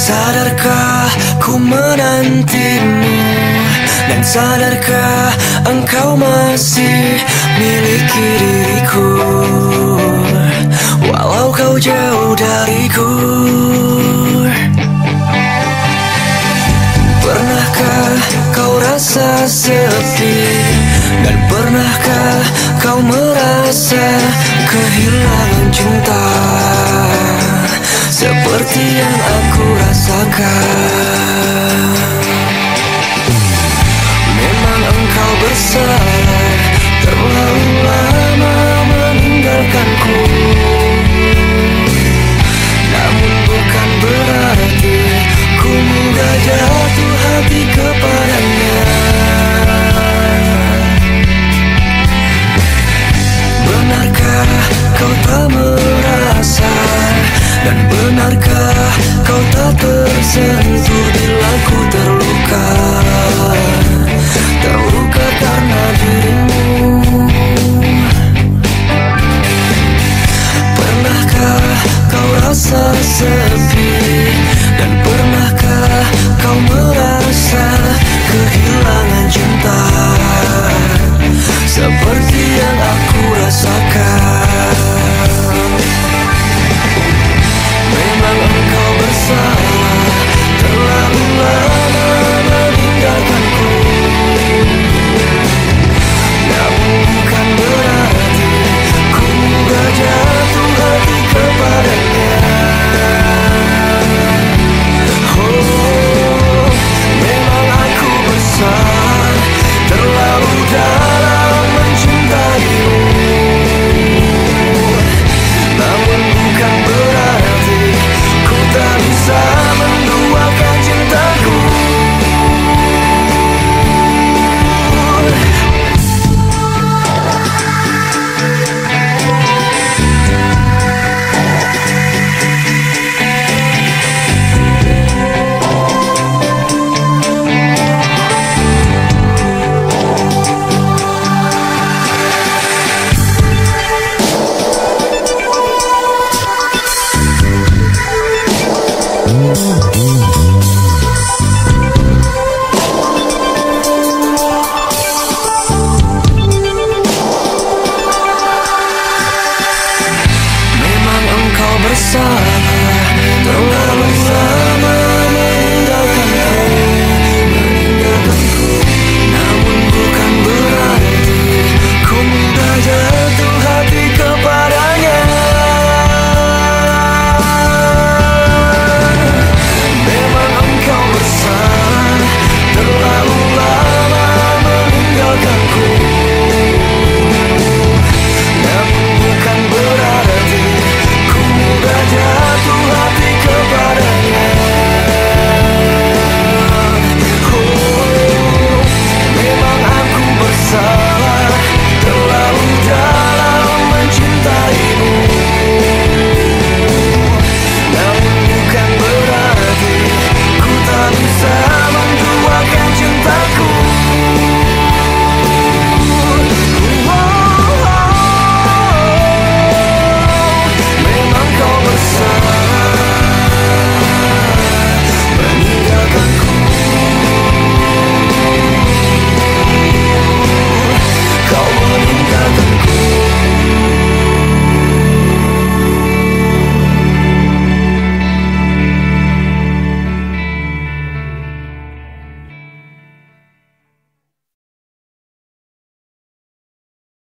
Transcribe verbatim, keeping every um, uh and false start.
Sadarkah ku menantimu, dan sadarkah engkau masih miliki diriku, walau kau jauh dariku. Pernahkah kau rasa sepi, dan pernahkah kau merasa kehilangan cinta seperti yang aku rasakan? Memang engkau bersalah, terlalu lama meninggalkanku, namun bukan berarti ku mudah jatuh hati kepadanya. Benarkah kau tak merasa, dan benarkah kau tak tersentuh bila ku terluka, terluka karena dirimu? Pernahkah kau rasa sepi,